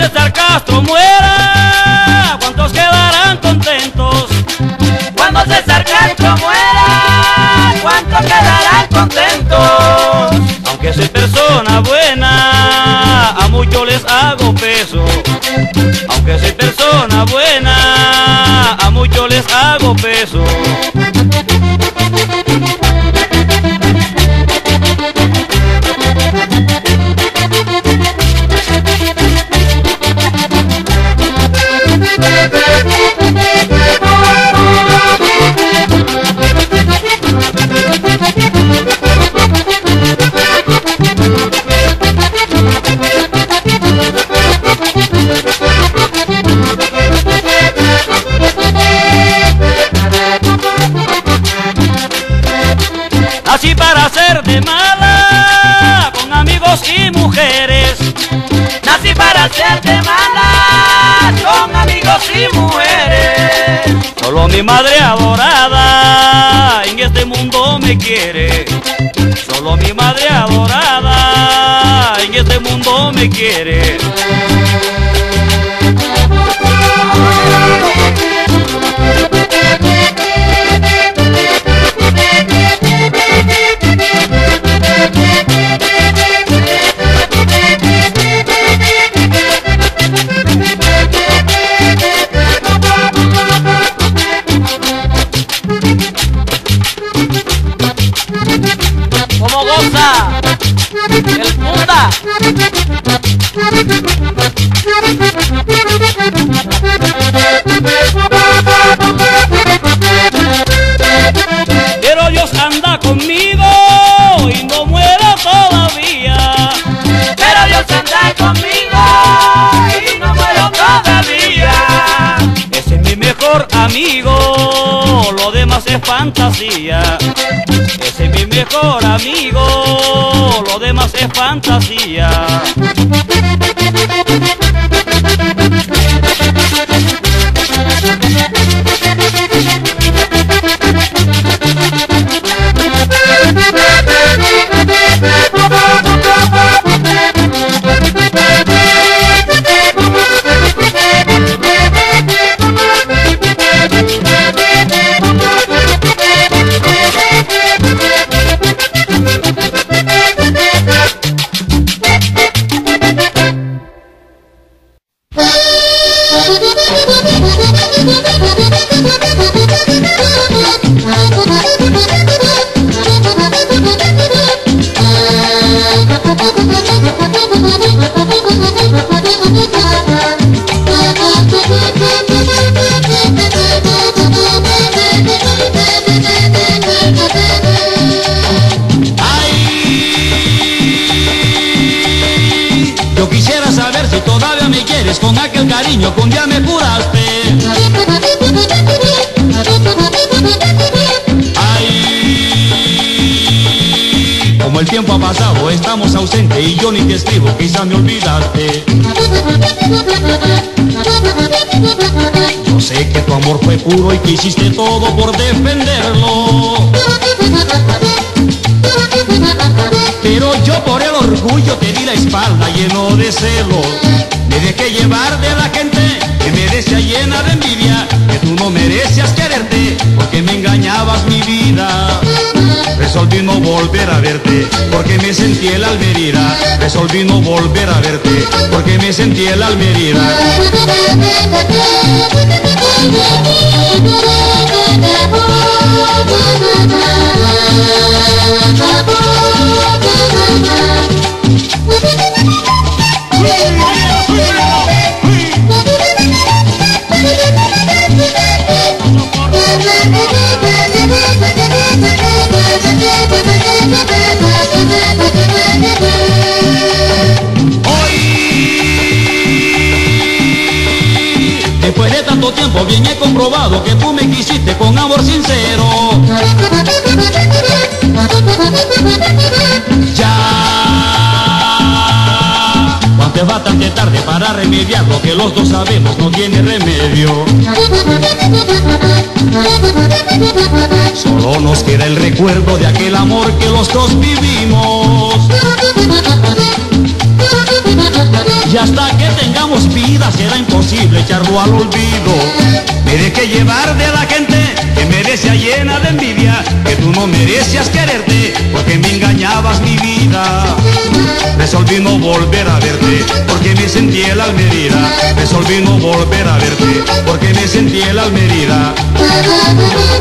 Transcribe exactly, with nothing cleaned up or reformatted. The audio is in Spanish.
César Castro muera, ¿cuántos quedarán contentos? Cuando César Castro muera, ¿cuántos quedarán contentos? Aunque soy persona buena, a muchos les hago peso. Aunque soy persona buena, a muchos les hago peso. Nací para ser de mala, con amigos y mujeres. Nací para ser de mala, con amigos y mujeres. Solo mi madre adorada en este mundo me quiere. Solo mi madre adorada en este mundo me quiere. ¿Cómo goza el puta? Pero Dios anda conmigo y no muero todavía. Pero Dios anda conmigo y no muero todavía. Ese es mi mejor amigo, lo demás es fantasía. Ese es mi mejor amigo, lo demás es fantasía. Yo quisiera saber si todavía me quieres con aquel cariño que un día me juraste. Ay, como el tiempo ha pasado, estamos ausentes y yo ni te escribo, quizá me olvidaste. Yo sé que tu amor fue puro y que hiciste todo por defenderlo. Pero yo por el orgullo te di la espalda lleno de celos. Me dejé llevar de la gente que me decía llena de envidia que tú no merecías quererte porque me engañabas mi vida. Resolví no volver a verte porque me sentí el alma herida. Resolví no volver a verte porque me sentí el alma herida. Después de tanto tiempo bien he comprobado que tú me quisiste con amor sincero. Ya, cuando es bastante tarde para remediar lo que los dos sabemos no tiene remedio. Solo nos queda el recuerdo de aquel amor que los dos vivimos. Y hasta que tengamos vida vida será imposible echarlo al olvido. Me dejé llevar de la gente que me decía llena de envidia que tú no merecías quererte porque me engañabas mi vida. Resolví no volver a verte porque me sentí el alma herida. Resolví no volver a verte porque me sentí el alma herida.